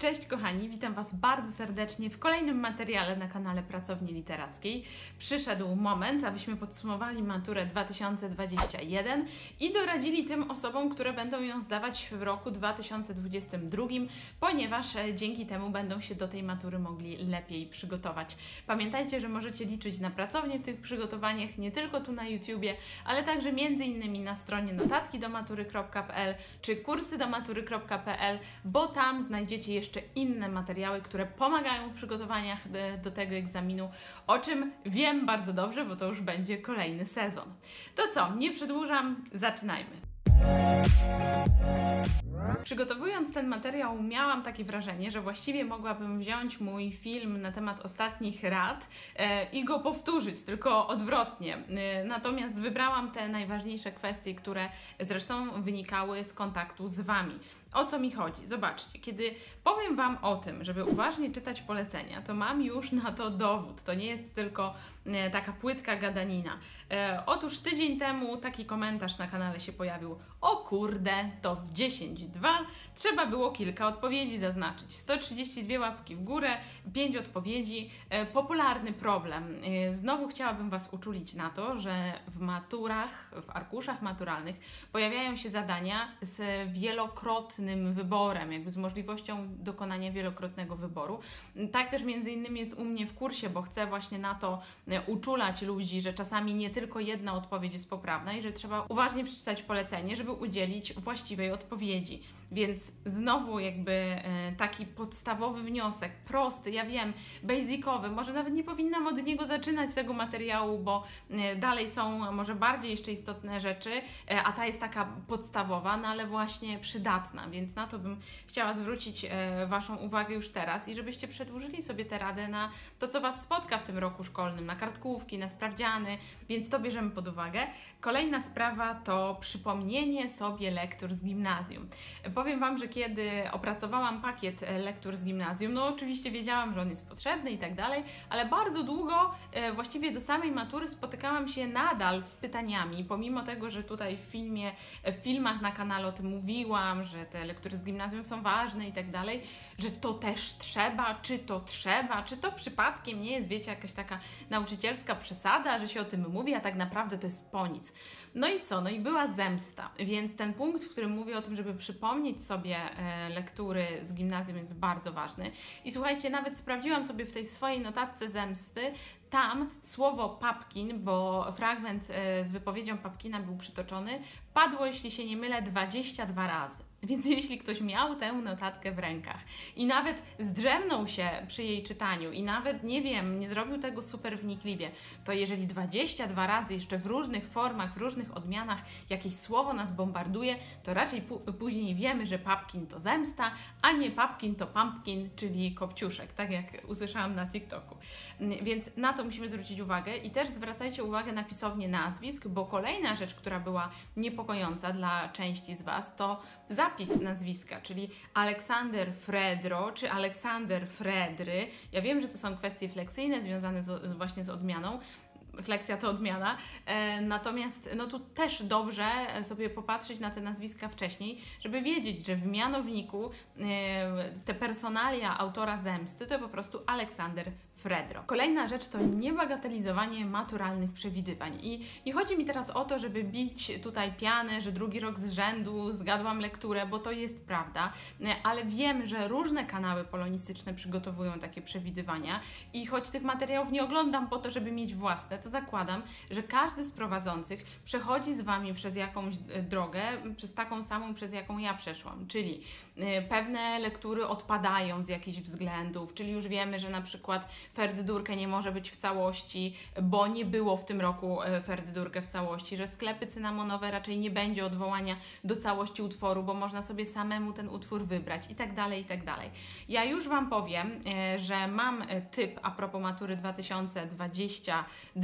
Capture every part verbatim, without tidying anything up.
Cześć kochani, witam Was bardzo serdecznie w kolejnym materiale na kanale Pracowni Literackiej. Przyszedł moment, abyśmy podsumowali maturę dwa tysiące dwudziesty pierwszy i doradzili tym osobom, które będą ją zdawać w roku dwa tysiące dwudziestym drugim, ponieważ dzięki temu będą się do tej matury mogli lepiej przygotować. Pamiętajcie, że możecie liczyć na pracownię w tych przygotowaniach, nie tylko tu na YouTubie, ale także między innymi na stronie notatki do matury kropka p l czy kursy do matury kropka p l, bo tam znajdziecie jeszcze inne materiały, które pomagają w przygotowaniach do tego egzaminu, o czym wiem bardzo dobrze, bo to już będzie kolejny sezon. To co, nie przedłużam, zaczynajmy. Przygotowując ten materiał, miałam takie wrażenie, że właściwie mogłabym wziąć mój film na temat ostatnich rad e, i go powtórzyć, tylko odwrotnie. E, natomiast wybrałam te najważniejsze kwestie, które zresztą wynikały z kontaktu z Wami. O co mi chodzi? Zobaczcie, kiedy powiem Wam o tym, żeby uważnie czytać polecenia, to mam już na to dowód. To nie jest tylko e, taka płytka gadanina. E, otóż tydzień temu taki komentarz na kanale się pojawił. O kurde, to w dziesięć dwa trzeba było kilka odpowiedzi zaznaczyć. sto trzydzieści dwie łapki w górę, pięć odpowiedzi. E, popularny problem. E, znowu chciałabym Was uczulić na to, że w maturach, w arkuszach maturalnych pojawiają się zadania z wielokrotnym wyborem, jakby z możliwością dokonania wielokrotnego wyboru. Tak też między innymi jest u mnie w kursie, bo chcę właśnie na to uczulać ludzi, że czasami nie tylko jedna odpowiedź jest poprawna i że trzeba uważnie przeczytać polecenie, żeby udzielić właściwej odpowiedzi. Więc znowu jakby taki podstawowy wniosek, prosty, ja wiem, basicowy, może nawet nie powinnam od niego zaczynać tego materiału, bo dalej są może bardziej jeszcze istotne rzeczy, a ta jest taka podstawowa, no ale właśnie przydatna, więc na to bym chciała zwrócić Waszą uwagę już teraz i żebyście przedłużyli sobie tę radę na to, co Was spotka w tym roku szkolnym, na kartkówki, na sprawdziany, więc to bierzemy pod uwagę. Kolejna sprawa to przypomnienie sobie lektur z gimnazjum. Powiem Wam, że kiedy opracowałam pakiet lektur z gimnazjum, no oczywiście wiedziałam, że on jest potrzebny i tak dalej, ale bardzo długo, właściwie do samej matury spotykałam się nadal z pytaniami, pomimo tego, że tutaj w filmie, w filmach na kanale o tym mówiłam, że te lektury z gimnazjum są ważne i tak dalej, że to też trzeba, czy to trzeba, czy to przypadkiem nie jest, wiecie, jakaś taka nauczycielska przesada, że się o tym mówi, a tak naprawdę to jest po nic. No i co? No i była zemsta, więc ten punkt, w którym mówię o tym, żeby przypomnieć sobie e, lektury z gimnazjum jest bardzo ważny. I słuchajcie, nawet sprawdziłam sobie w tej swojej notatce zemsty, tam słowo Papkin, bo fragment e, z wypowiedzią Papkina był przytoczony, padło, jeśli się nie mylę, dwadzieścia dwa razy. Więc jeśli ktoś miał tę notatkę w rękach i nawet zdrzemnął się przy jej czytaniu i nawet, nie wiem, nie zrobił tego super wnikliwie, to jeżeli dwadzieścia dwa razy jeszcze w różnych formach, w różnych odmianach jakieś słowo nas bombarduje, to raczej później wiemy, że Papkin to zemsta, a nie Papkin to pumpkin, czyli kopciuszek, tak jak usłyszałam na TikToku. Więc na to musimy zwrócić uwagę i też zwracajcie uwagę na pisownię nazwisk, bo kolejna rzecz, która była niepokojąca dla części z Was, to zapis nazwiska, czyli Aleksander Fredro czy Aleksander Fredry. Ja wiem, że to są kwestie fleksyjne związane z, właśnie z odmianą. Fleksja to odmiana, e, natomiast no tu też dobrze sobie popatrzeć na te nazwiska wcześniej, żeby wiedzieć, że w mianowniku e, te personalia autora zemsty to po prostu Aleksander Fredro. Kolejna rzecz to niebagatelizowanie maturalnych przewidywań. I nie chodzi mi teraz o to, żeby bić tutaj pianę, że drugi rok z rzędu zgadłam lekturę, bo to jest prawda, ale wiem, że różne kanały polonistyczne przygotowują takie przewidywania i choć tych materiałów nie oglądam po to, żeby mieć własne, to zakładam, że każdy z prowadzących przechodzi z Wami przez jakąś drogę, przez taką samą, przez jaką ja przeszłam, czyli pewne lektury odpadają z jakichś względów, czyli już wiemy, że na przykład Ferdydurkę nie może być w całości, bo nie było w tym roku Ferdydurkę w całości, że sklepy cynamonowe raczej nie będzie odwołania do całości utworu, bo można sobie samemu ten utwór wybrać i tak dalej, i tak dalej. Ja już Wam powiem, że mam typ a propos matury dwa tysiące dwudziestego drugiego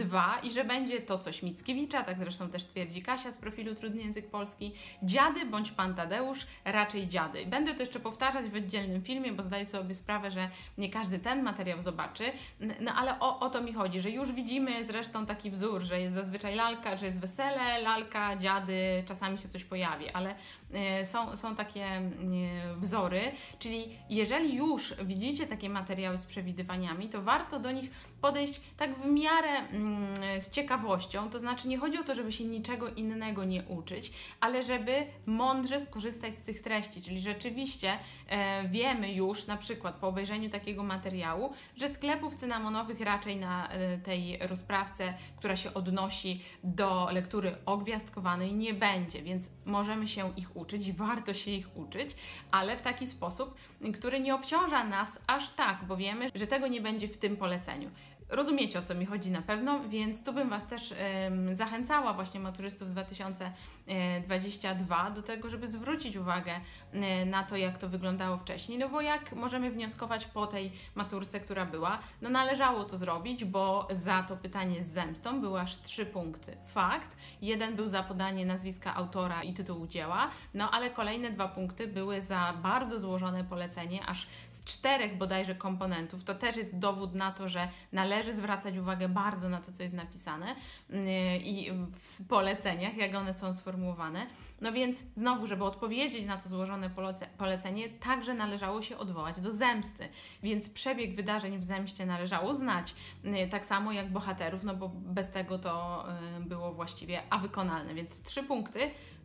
dwa i że będzie to coś Mickiewicza, tak zresztą też twierdzi Kasia z profilu Trudny Język Polski, dziady bądź pan Tadeusz, raczej dziady. Będę to jeszcze powtarzać w oddzielnym filmie, bo zdaję sobie sprawę, że nie każdy ten materiał zobaczy, no ale o, o to mi chodzi, że już widzimy zresztą taki wzór, że jest zazwyczaj lalka, że jest wesele, lalka, dziady, czasami się coś pojawi, ale y, są, są takie y, wzory, czyli jeżeli już widzicie takie materiały z przewidywaniami, to warto do nich podejść tak w miarę mm, z ciekawością, to znaczy nie chodzi o to, żeby się niczego innego nie uczyć, ale żeby mądrze skorzystać z tych treści, czyli rzeczywiście e, wiemy już na przykład po obejrzeniu takiego materiału, że sklepów cynamonowych raczej na e, tej rozprawce, która się odnosi do lektury ogwiazdkowanej, nie będzie, więc możemy się ich uczyć, warto się ich uczyć, ale w taki sposób, który nie obciąża nas aż tak, bo wiemy, że tego nie będzie w tym poleceniu. Rozumiecie, o co mi chodzi na pewno, więc tu bym Was też ym, zachęcała właśnie maturzystów dwa tysiące dwudziestego drugiego do tego, żeby zwrócić uwagę y, na to, jak to wyglądało wcześniej, no bo jak możemy wnioskować po tej maturce, która była, no należało to zrobić, bo za to pytanie z zemstą były aż trzy punkty. Fakt, jeden był za podanie nazwiska autora i tytułu dzieła, no ale kolejne dwa punkty były za bardzo złożone polecenie, aż z czterech bodajże komponentów. To też jest dowód na to, że należy Należy zwracać uwagę bardzo na to, co jest napisane yy, i w poleceniach, jak one są sformułowane. No więc znowu, żeby odpowiedzieć na to złożone polece polecenie, także należało się odwołać do zemsty. Więc przebieg wydarzeń w zemście należało znać, yy, tak samo jak bohaterów, no bo bez tego to yy, było właściwie awykonalne. Więc trzy punkty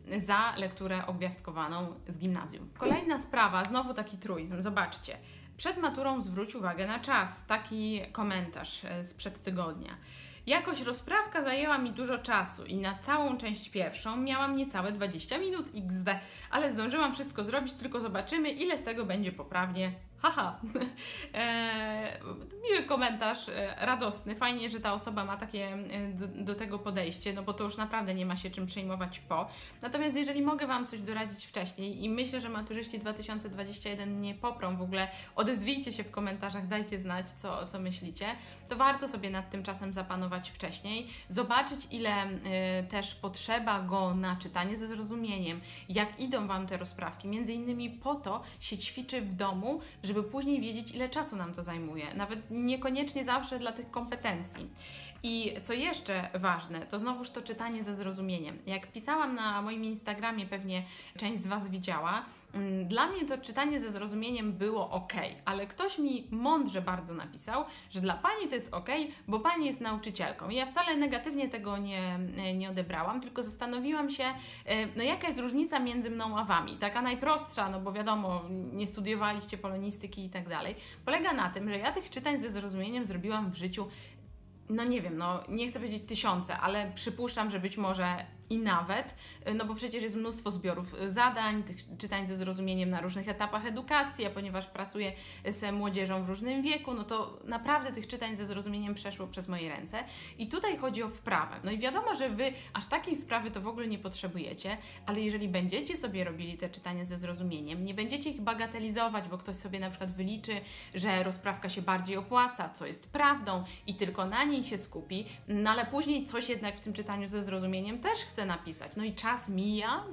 za lekturę ogwiazdkowaną z gimnazjum. Kolejna sprawa, znowu taki truizm, zobaczcie. Przed maturą zwróć uwagę na czas. Taki komentarz sprzed tygodnia. Jakoś rozprawka zajęła mi dużo czasu i na całą część pierwszą miałam niecałe dwadzieścia minut iks de, ale zdążyłam wszystko zrobić, tylko zobaczymy, ile z tego będzie poprawnie. Haha. Eee, miły komentarz, e, radosny. Fajnie, że ta osoba ma takie e, do, do tego podejście, no bo to już naprawdę nie ma się czym przejmować po. Natomiast jeżeli mogę Wam coś doradzić wcześniej i myślę, że maturzyści dwa tysiące dwudziesty pierwszy nie poprą w ogóle, odezwijcie się w komentarzach, dajcie znać, co, co myślicie, to warto sobie nad tym czasem zapanować wcześniej, zobaczyć, ile y, też potrzeba go na czytanie ze zrozumieniem, jak idą Wam te rozprawki. Między innymi po to się ćwiczy w domu, żeby później wiedzieć, ile czasu nam to zajmuje. Nawet niekoniecznie zawsze dla tych kompetencji. I co jeszcze ważne, to znowuż to czytanie ze zrozumieniem. Jak pisałam na moim Instagramie, pewnie część z Was widziała, dla mnie to czytanie ze zrozumieniem było ok, ale ktoś mi mądrze bardzo napisał, że dla Pani to jest ok, bo Pani jest nauczycielką. I ja wcale negatywnie tego nie, nie odebrałam, tylko zastanowiłam się, no jaka jest różnica między mną a Wami. Taka najprostsza, no bo wiadomo, nie studiowaliście polonistyki i tak dalej, polega na tym, że ja tych czytań ze zrozumieniem zrobiłam w życiu, no nie wiem, no nie chcę powiedzieć tysiące, ale przypuszczam, że być może i nawet, no bo przecież jest mnóstwo zbiorów zadań, tych czytań ze zrozumieniem na różnych etapach edukacji, a ponieważ pracuję z młodzieżą w różnym wieku, no to naprawdę tych czytań ze zrozumieniem przeszło przez moje ręce. I tutaj chodzi o wprawę. No i wiadomo, że Wy aż takiej wprawy to w ogóle nie potrzebujecie, ale jeżeli będziecie sobie robili te czytania ze zrozumieniem, nie będziecie ich bagatelizować, bo ktoś sobie na przykład wyliczy, że rozprawka się bardziej opłaca, co jest prawdą i tylko na niej się skupi, no ale później coś jednak w tym czytaniu ze zrozumieniem też chce napisać. No i czas mija,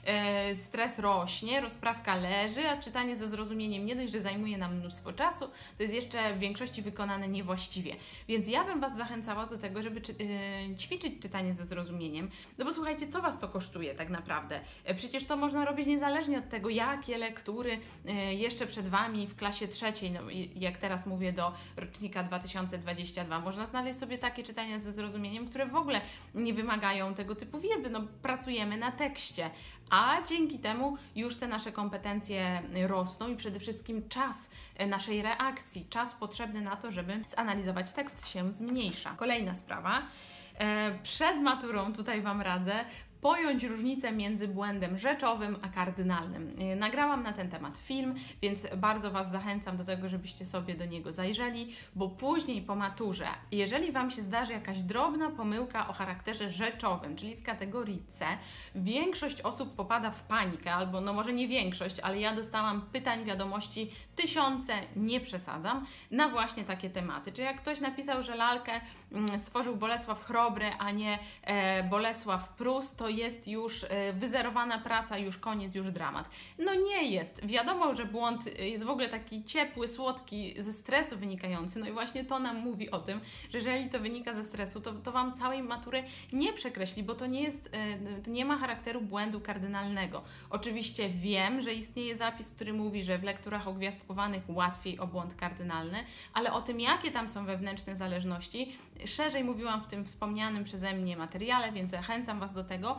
e, stres rośnie, rozprawka leży, a czytanie ze zrozumieniem nie dość, że zajmuje nam mnóstwo czasu, to jest jeszcze w większości wykonane niewłaściwie. Więc ja bym Was zachęcała do tego, żeby czy, e, ćwiczyć czytanie ze zrozumieniem, no bo słuchajcie, co Was to kosztuje tak naprawdę? E, przecież to można robić niezależnie od tego, jakie lektury e, jeszcze przed Wami w klasie trzeciej, no jak teraz mówię do rocznika dwa tysiące dwudziestego drugiego, można znaleźć sobie takie czytania ze zrozumieniem, które w ogóle nie wymagają tego typu wiedzy. No, pracujemy na tekście, a dzięki temu już te nasze kompetencje rosną i przede wszystkim czas naszej reakcji, czas potrzebny na to, żeby zanalizować tekst się zmniejsza. Kolejna sprawa. Przed maturą, tutaj Wam radzę, pojąć różnicę między błędem rzeczowym a kardynalnym. Nagrałam na ten temat film, więc bardzo Was zachęcam do tego, żebyście sobie do niego zajrzeli, bo później po maturze, jeżeli Wam się zdarzy jakaś drobna pomyłka o charakterze rzeczowym, czyli z kategorii C, większość osób popada w panikę, albo no może nie większość, ale ja dostałam pytań, wiadomości, tysiące, nie przesadzam, na właśnie takie tematy. Czy jak ktoś napisał, że lalkę stworzył Bolesław Chrobry, a nie e, Bolesław Prus, to jest już e, wyzerowana praca, już koniec, już dramat. No nie jest. Wiadomo, że błąd jest w ogóle taki ciepły, słodki, ze stresu wynikający. No i właśnie to nam mówi o tym, że jeżeli to wynika ze stresu, to, to Wam całej matury nie przekreśli, bo to nie jest, e, to nie ma charakteru błędu kardynalnego. Oczywiście wiem, że istnieje zapis, który mówi, że w lekturach ogwiazdkowanych łatwiej o błąd kardynalny, ale o tym, jakie tam są wewnętrzne zależności, szerzej mówiłam w tym wspomnianym przeze mnie materiale, więc zachęcam Was do tego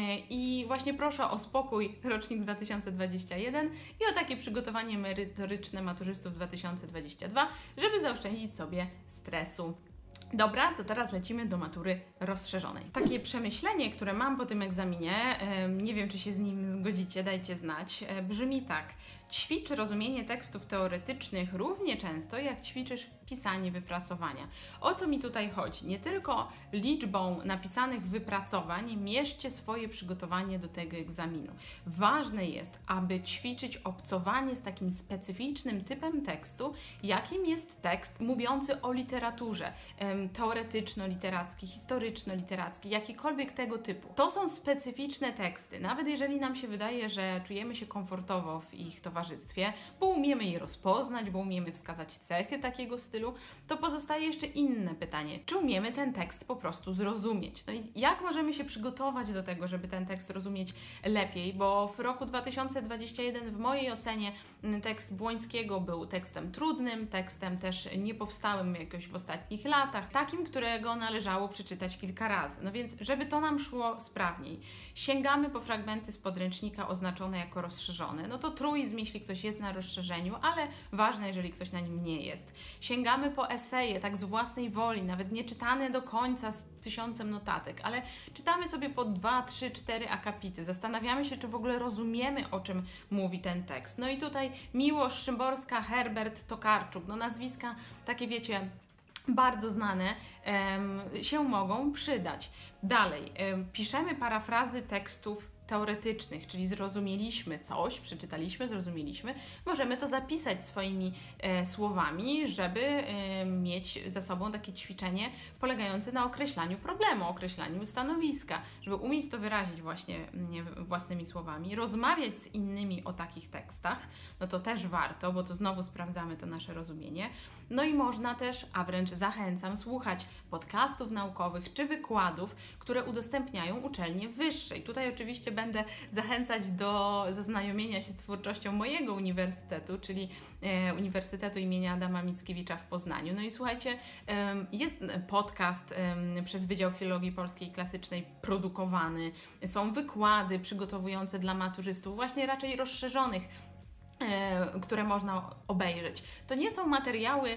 i właśnie proszę o spokój rocznik dwa tysiące dwudziesty pierwszy i o takie przygotowanie merytoryczne maturzystów dwa tysiące dwudziesty drugi, żeby zaoszczędzić sobie stresu. Dobra, to teraz lecimy do matury rozszerzonej. Takie przemyślenie, które mam po tym egzaminie, nie wiem, czy się z nim zgodzicie, dajcie znać, brzmi tak. Ćwicz rozumienie tekstów teoretycznych równie często, jak ćwiczysz pisanie wypracowania. O co mi tutaj chodzi? Nie tylko liczbą napisanych wypracowań mierzcie swoje przygotowanie do tego egzaminu. Ważne jest, aby ćwiczyć obcowanie z takim specyficznym typem tekstu, jakim jest tekst mówiący o literaturze, teoretyczno-literacki, historyczno-literacki, jakikolwiek tego typu. To są specyficzne teksty. Nawet jeżeli nam się wydaje, że czujemy się komfortowo w ich towarzystwie, bo umiemy je rozpoznać, bo umiemy wskazać cechy takiego stylu, to pozostaje jeszcze inne pytanie. Czy umiemy ten tekst po prostu zrozumieć? No i jak możemy się przygotować do tego, żeby ten tekst rozumieć lepiej? Bo w roku dwa tysiące dwudziestym pierwszym w mojej ocenie tekst Błońskiego był tekstem trudnym, tekstem też niepowstałym jakoś w ostatnich latach, takim, którego należało przeczytać kilka razy. No więc, żeby to nam szło sprawniej, sięgamy po fragmenty z podręcznika oznaczone jako rozszerzone. No to truizm, jeśli ktoś jest na rozszerzeniu, ale ważne, jeżeli ktoś na nim nie jest. Sięgamy po eseje, tak z własnej woli, nawet nie czytane do końca z tysiącem notatek, ale czytamy sobie po dwa, trzy, cztery akapity. Zastanawiamy się, czy w ogóle rozumiemy, o czym mówi ten tekst. No i tutaj Miłosz Szymborska, Herbert Tokarczuk, no nazwiska takie, wiecie, bardzo znane, um, się mogą przydać. Dalej, um, piszemy parafrazy tekstów teoretycznych, czyli zrozumieliśmy coś, przeczytaliśmy, zrozumieliśmy, możemy to zapisać swoimi e, słowami, żeby e, mieć za sobą takie ćwiczenie polegające na określaniu problemu, określaniu stanowiska, żeby umieć to wyrazić właśnie nie, własnymi słowami, rozmawiać z innymi o takich tekstach, no to też warto, bo to znowu sprawdzamy to nasze rozumienie. No i można też, a wręcz zachęcam, słuchać podcastów naukowych czy wykładów, które udostępniają uczelnie wyższe. I tutaj oczywiście będę zachęcać do zaznajomienia się z twórczością mojego uniwersytetu, czyli e, Uniwersytetu imienia Adama Mickiewicza w Poznaniu. No i słuchajcie, e, jest podcast e, przez Wydział Filologii Polskiej Klasycznej produkowany, są wykłady przygotowujące dla maturzystów, właśnie raczej rozszerzonych, które można obejrzeć. To nie są materiały,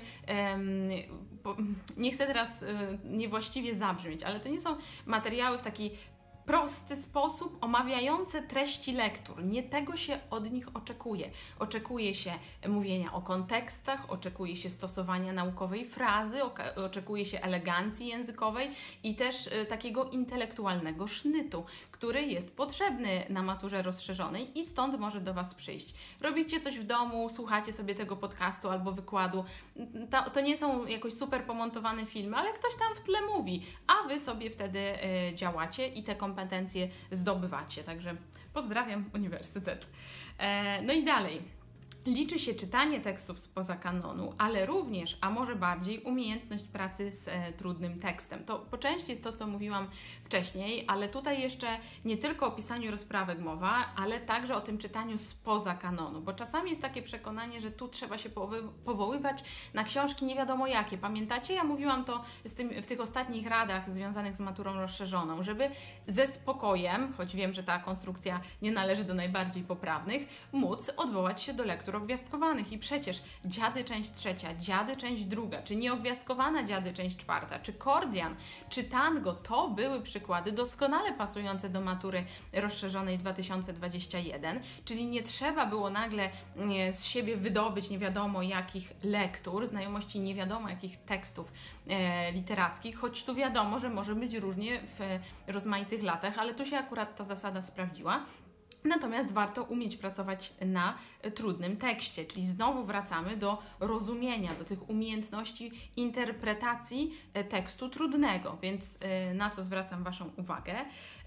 nie chcę teraz niewłaściwie zabrzmieć, ale to nie są materiały w taki prosty sposób omawiające treści lektur. Nie tego się od nich oczekuje. Oczekuje się mówienia o kontekstach, oczekuje się stosowania naukowej frazy, oczekuje się elegancji językowej i też y, takiego intelektualnego sznytu, który jest potrzebny na maturze rozszerzonej i stąd może do Was przyjść. Robicie coś w domu, słuchacie sobie tego podcastu albo wykładu. To, to nie są jakoś super pomontowane filmy, ale ktoś tam w tle mówi, a Wy sobie wtedy y, działacie i te kompetencje zdobywacie. Także pozdrawiam uniwersytet. E, no i dalej. Liczy się czytanie tekstów spoza kanonu, ale również, a może bardziej, umiejętność pracy z e, trudnym tekstem. To po części jest to, co mówiłam wcześniej, ale tutaj jeszcze nie tylko o pisaniu rozprawek mowa, ale także o tym czytaniu spoza kanonu, bo czasami jest takie przekonanie, że tu trzeba się powy- powoływać na książki nie wiadomo jakie. Pamiętacie? Ja mówiłam to z tym, w tych ostatnich radach związanych z maturą rozszerzoną, żeby ze spokojem, choć wiem, że ta konstrukcja nie należy do najbardziej poprawnych, móc odwołać się do lektur lektur ogwiazdkowanych i przecież Dziady część trzecia, Dziady część druga, czy nieogwiazdkowana Dziady część czwarta, czy Kordian, czy Tango, to były przykłady doskonale pasujące do matury rozszerzonej dwa tysiące dwudziestego pierwszego, czyli nie trzeba było nagle nie, z siebie wydobyć nie wiadomo jakich lektur, znajomości nie wiadomo jakich tekstów e, literackich, choć tu wiadomo, że może być różnie w rozmaitych latach, ale tu się akurat ta zasada sprawdziła. Natomiast warto umieć pracować na trudnym tekście, czyli znowu wracamy do rozumienia, do tych umiejętności interpretacji tekstu trudnego, więc na co zwracam Waszą uwagę.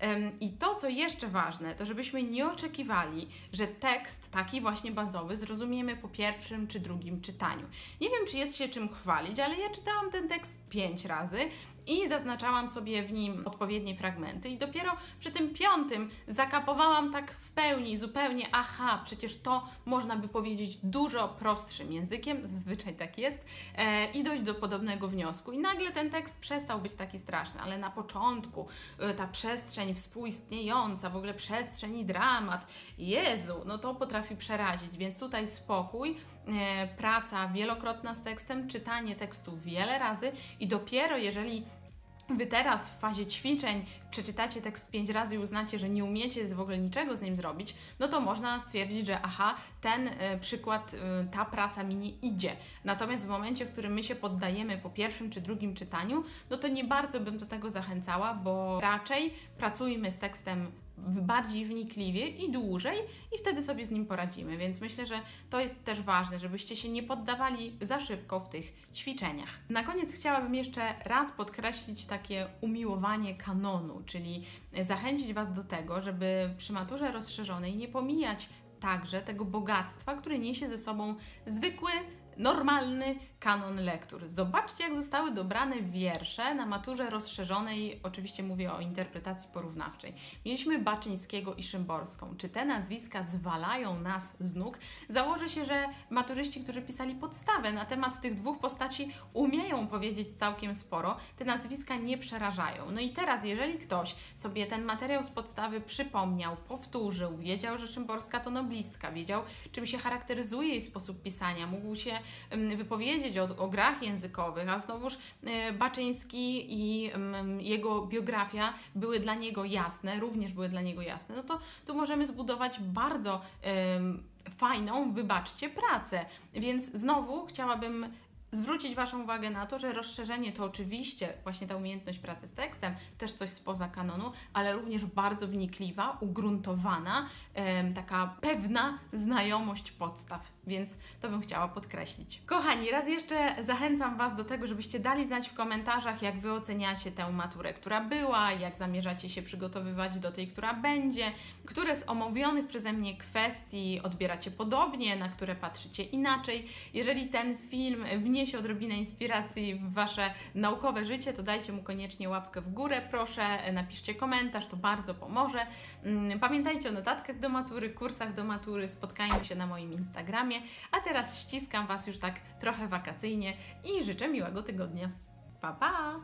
I to, co jeszcze ważne, to żebyśmy nie oczekiwali, że tekst taki właśnie bazowy zrozumiemy po pierwszym czy drugim czytaniu. Nie wiem, czy jest się czym chwalić, ale ja czytałam ten tekst pięć razy i zaznaczałam sobie w nim odpowiednie fragmenty i dopiero przy tym piątym zakapowałam tak w pełni, zupełnie, aha, przecież to można by powiedzieć dużo prostszym językiem, zazwyczaj tak jest, e, i dojść do podobnego wniosku. I nagle ten tekst przestał być taki straszny, ale na początku e, ta przestrzeń współistniejąca, w ogóle przestrzeń i dramat, Jezu, no to potrafi przerazić, więc tutaj spokój, e, praca wielokrotna z tekstem, czytanie tekstu wiele razy i dopiero jeżeli Wy teraz w fazie ćwiczeń przeczytacie tekst pięć razy i uznacie, że nie umiecie w ogóle niczego z nim zrobić, no to można stwierdzić, że aha, ten y, przykład, y, ta praca mi nie idzie. Natomiast w momencie, w którym my się poddajemy po pierwszym czy drugim czytaniu, no to nie bardzo bym do tego zachęcała, bo raczej pracujmy z tekstem bardziej wnikliwie i dłużej i wtedy sobie z nim poradzimy, więc myślę, że to jest też ważne, żebyście się nie poddawali za szybko w tych ćwiczeniach. Na koniec chciałabym jeszcze raz podkreślić takie umiłowanie kanonu, czyli zachęcić Was do tego, żeby przy maturze rozszerzonej nie pomijać także tego bogactwa, które niesie ze sobą zwykły, normalny kanon lektur. Zobaczcie, jak zostały dobrane wiersze na maturze rozszerzonej, oczywiście mówię o interpretacji porównawczej. Mieliśmy Baczyńskiego i Szymborską. Czy te nazwiska zwalają nas z nóg? Założę się, że maturzyści, którzy pisali podstawę na temat tych dwóch postaci, umieją powiedzieć całkiem sporo. Te nazwiska nie przerażają. No i teraz, jeżeli ktoś sobie ten materiał z podstawy przypomniał, powtórzył, wiedział, że Szymborska to noblistka, wiedział, czym się charakteryzuje jej sposób pisania, mógł się wypowiedzieć O, o grach językowych, a znowuż e, Baczyński i m, jego biografia były dla niego jasne, również były dla niego jasne, no to tu możemy zbudować bardzo e, fajną, wybaczcie, pracę. Więc znowu chciałabym zwrócić Waszą uwagę na to, że rozszerzenie to oczywiście właśnie ta umiejętność pracy z tekstem, też coś spoza kanonu, ale również bardzo wnikliwa, ugruntowana, em, taka pewna znajomość podstaw, więc to bym chciała podkreślić. Kochani, raz jeszcze zachęcam Was do tego, żebyście dali znać w komentarzach, jak Wy oceniacie tę maturę, która była, jak zamierzacie się przygotowywać do tej, która będzie, które z omówionych przeze mnie kwestii odbieracie podobnie, na które patrzycie inaczej. Jeżeli ten film wniesie odrobinę inspiracji w Wasze naukowe życie, to dajcie mu koniecznie łapkę w górę, proszę, napiszcie komentarz, to bardzo pomoże. Pamiętajcie o notatkach do matury, kursach do matury, spotkajmy się na moim Instagramie, a teraz ściskam Was już tak trochę wakacyjnie i życzę miłego tygodnia. Pa, pa!